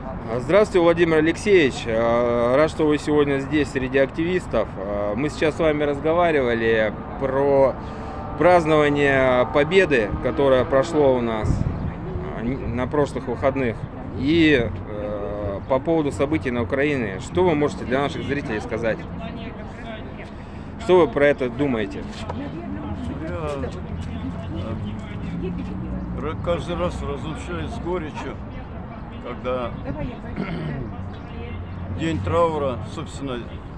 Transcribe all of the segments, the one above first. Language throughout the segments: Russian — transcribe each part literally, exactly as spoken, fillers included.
Здравствуйте, Владимир Алексеевич. Рад, что вы сегодня здесь среди активистов. Мы сейчас с вами разговаривали про празднование Победы, которое прошло у нас на прошлых выходных, и по поводу событий на Украине. Что вы можете для наших зрителей сказать? Что вы про это думаете? Я каждый раз разлучаюсь с горечью, когда день траура, собственно,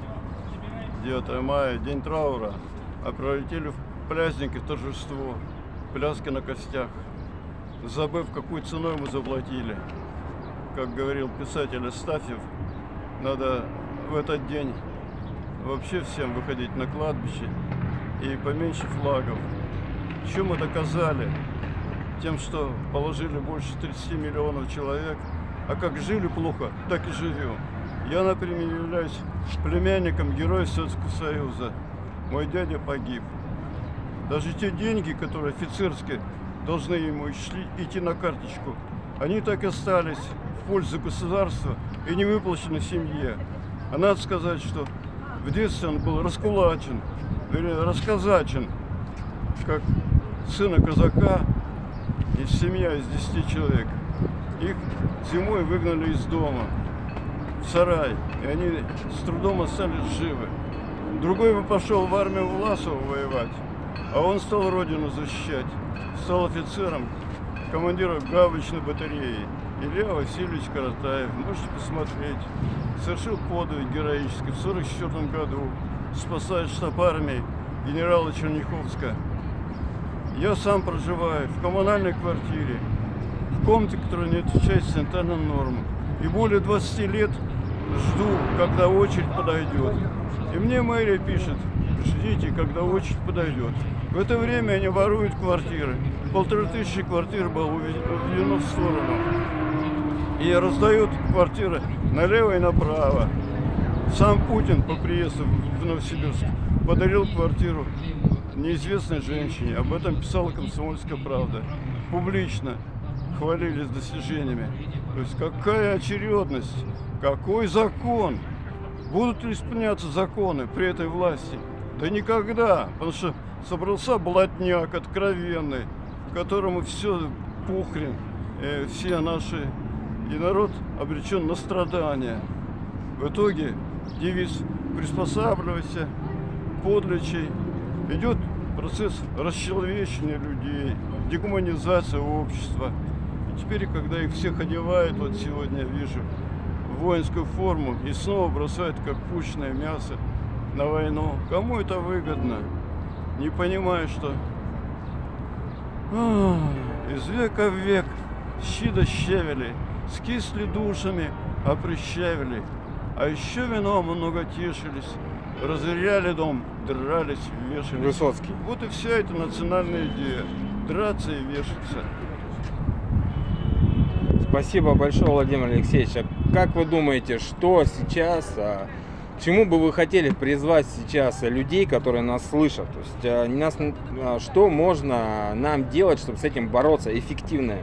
девятое мая, день траура, а пролетели в праздники, в торжество, пляски на костях, забыв, какую ценой мы заплатили. Как говорил писатель Астафьев, надо в этот день вообще всем выходить на кладбище и поменьше флагов. Что мы доказали? Тем, что положили больше тридцати миллионов человек, а как жили плохо, так и живем. Я, например, являюсь племянником героя Советского Союза. Мой дядя погиб. Даже те деньги, которые офицерские должны ему идти на карточку, они так и остались в пользу государства и не выплачены семье. А надо сказать, что в детстве он был раскулачен, вернее, расказачен, как сына казака, и семья из десяти человек. Их зимой выгнали из дома в сарай, и они с трудом остались живы. Другой бы пошел в армию Власова воевать, а он стал родину защищать. Стал офицером, командиром гаубичной батареи. Илья Васильевич Каратаев, можете посмотреть, совершил подвиг героический в сорок четвёртом году, спасая штаб армии генерала Черняховска. Я сам проживаю в коммунальной квартире, в комнате, которая не отвечает санитарным нормам. И более двадцати лет жду, когда очередь подойдет. И мне мэрия пишет: ждите, когда очередь подойдет. В это время они воруют квартиры. Полторы тысячи квартир было уведено в сторону. И раздают квартиры налево и направо. Сам Путин по приезду в Новосибирск подарил квартиру неизвестной женщине. Об этом писала «Комсомольская правда». Публично хвалились достижениями. То есть какая очередность, какой закон? Будут ли исполняться законы при этой власти? Да никогда, потому что собрался блатняк откровенный, которому все пухрен, э, все наши, и народ обречен на страдания. В итоге девиз «приспосабливайся», подлечий. Идет процесс расчеловечения людей, дегуманизация общества. И теперь, когда их всех одевают, вот сегодня я вижу, в воинскую форму и снова бросают как пушное мясо на войну. Кому это выгодно? Не понимаю, что ах, из века в век щи да щавели, скисли душами, а прищавили. А еще вином много тешились, разоряли дом, дрались, вешались. Высоцкий. Вот и вся эта национальная идея. Драться и вешаться. Спасибо большое, Владимир Алексеевич. А как вы думаете, что сейчас, а, к чему бы вы хотели призвать сейчас людей, которые нас слышат? То есть, а, нас, а, что можно нам делать, чтобы с этим бороться эффективно?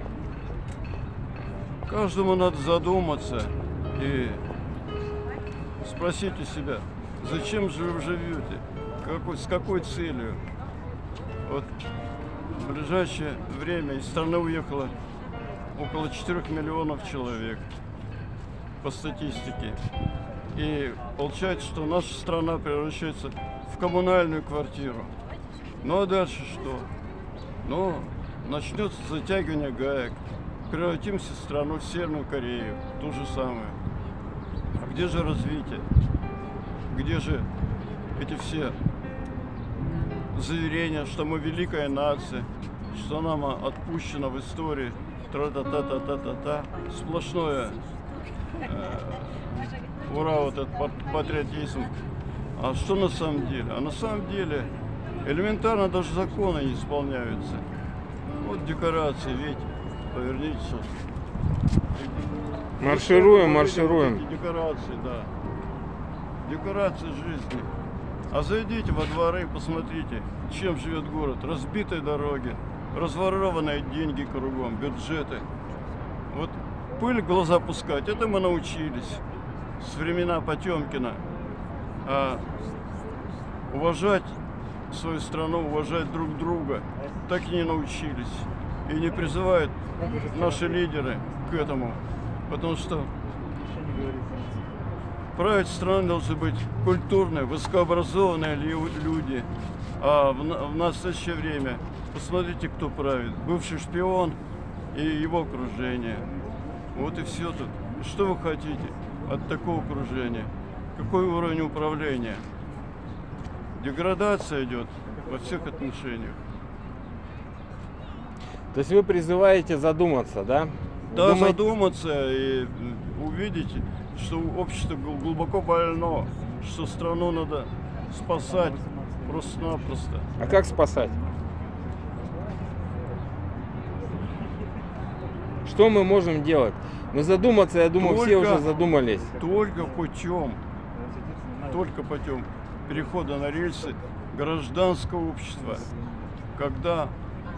Каждому надо задуматься и спросить у себя, зачем же вы живете, какой, с какой целью. Вот в ближайшее время из страны уехало около четырёх миллионов человек по статистике. И получается, что наша страна превращается в коммунальную квартиру. Ну а дальше что? Ну, начнется затягивание гаек. Превратимся в страну в Северную Корею. То же самое. А где же развитие? Где же эти все заверения, что мы великая нация, что нам отпущено в истории тра-та-та-та-та-та-та, сплошное э, ура, вот этот патриотизм. А что на самом деле? А на самом деле элементарно даже законы не исполняются. Вот декорации, видите, повернитесь. Маршируем, маршируем. Декорации, да. Декорации жизни. А зайдите во дворы и посмотрите, чем живет город. Разбитые дороги, разворованные деньги кругом, бюджеты. Вот пыль в глаза пускать, это мы научились с времена Потемкина. А уважать свою страну, уважать друг друга так и не научились. И не призывают наши лидеры к этому. Потому что править страной должны быть культурные, высокообразованные люди. А в, в настоящее время посмотрите, кто правит. Бывший шпион и его окружение. Вот и все тут. Что вы хотите от такого окружения? Какой уровень управления? Деградация идет во всех отношениях. То есть вы призываете задуматься, да? Да, Думать... задуматься и увидеть, что общество глубоко больно, что страну надо спасать просто-напросто. А как спасать? Что мы можем делать? Ну задуматься, я думаю, только, все уже задумались. Только путем, только путем перехода на рельсы гражданского общества, когда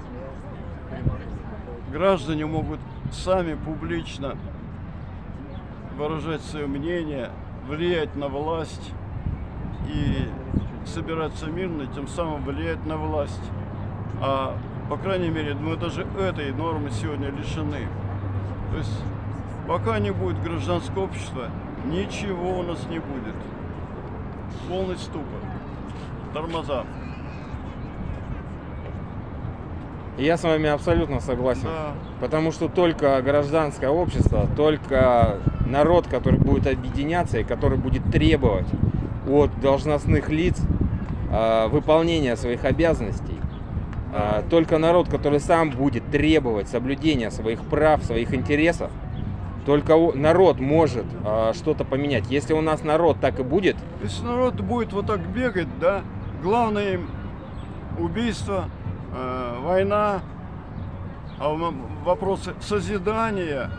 граждане могут сами публично выражать свое мнение, влиять на власть и собираться мирно, тем самым влиять на власть. А по крайней мере, мы даже этой нормы сегодня лишены. То есть пока не будет гражданского общества, ничего у нас не будет. Полный ступор, тормоза. Я с вами абсолютно согласен. Да. Потому что только гражданское общество, только народ, который будет объединяться и который будет требовать от должностных лиц э, выполнения своих обязанностей, э, только народ, который сам будет требовать соблюдения своих прав, своих интересов, только народ может э, что-то поменять. Если у нас народ так и будет... Если народ будет вот так бегать, да, главное им убийство, э, война, а вопросы созидания,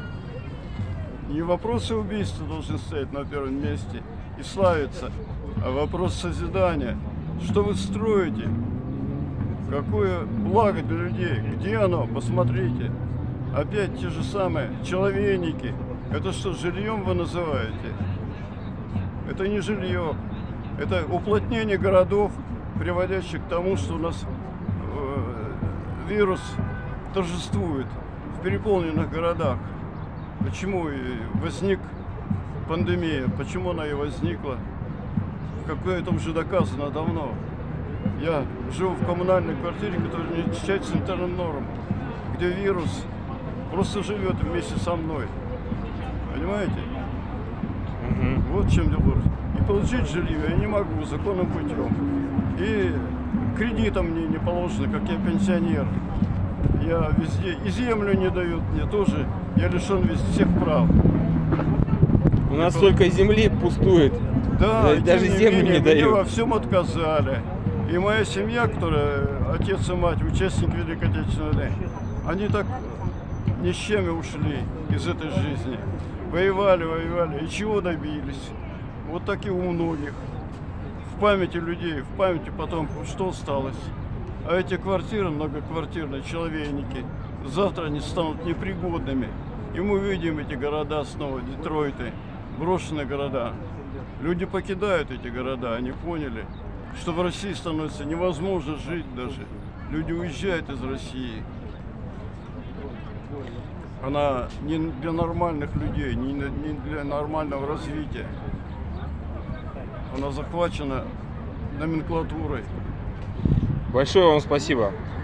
не вопросы убийства должны стоять на первом месте и славиться, а вопрос созидания. Что вы строите? Какое благо для людей? Где оно? Посмотрите. Опять те же самые человейники. Это что, жильем вы называете? Это не жилье. Это уплотнение городов, приводящих к тому, что у нас э, вирус торжествует в переполненных городах. Почему возник пандемия? Почему она и возникла? Какое это уже доказано давно. Я живу в коммунальной квартире, которая не отличается санитарным нормам, где вирус просто живет вместе со мной. Понимаете? Угу. Вот в чем дело. И получить жилье я не могу законным путем. И кредитом мне не положено, как я пенсионер. Я везде, и землю не дают мне тоже. Я лишен везде всех прав. У нас столько земли пустует. Да, и даже тем не землю менее, не мне дают. во всем отказали. И моя семья, которая, отец и мать, участники Великой Отечественной войны, они так ни с чем ушли из этой жизни. Воевали, воевали. И чего добились? Вот так и у многих. В памяти людей, в памяти потомков, что осталось? А эти квартиры, многоквартирные, человейники, завтра они станут непригодными. И мы видим эти города снова, Детройты, брошенные города. Люди покидают эти города, они поняли, что в России становится невозможно жить даже. Люди уезжают из России. Она не для нормальных людей, не для нормального развития. Она захвачена номенклатурой. Большое вам спасибо.